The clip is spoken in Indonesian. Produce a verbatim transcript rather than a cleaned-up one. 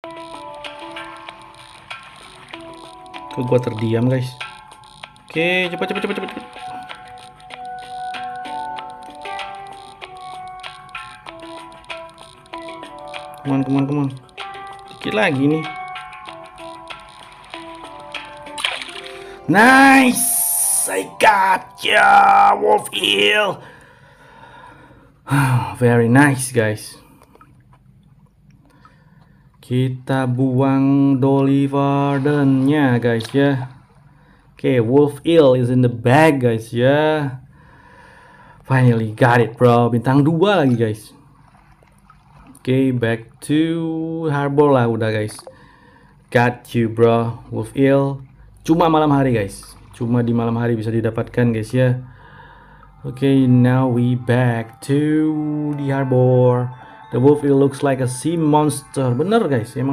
Kok gua terdiam, guys? Oke, cepat cepat cepat cepat. cepat. Come on, come on, come on. Dikit lagi nih. Nice! I got ya, Wolf Eel. Very nice, guys. Kita buang Dolly Varden-nya, guys ya. Oke, okay, Wolf Eel is in the bag, guys ya. Finally got it, bro. Bintang dua lagi, guys. Oke, okay, back to harbor lah udah, guys. Got you, bro. Wolf Eel. Cuma malam hari, guys. Cuma di malam hari bisa didapatkan, guys ya. Oke, okay, now we back to the harbor. The wolf eel looks like a sea monster. Bener, guys. Emang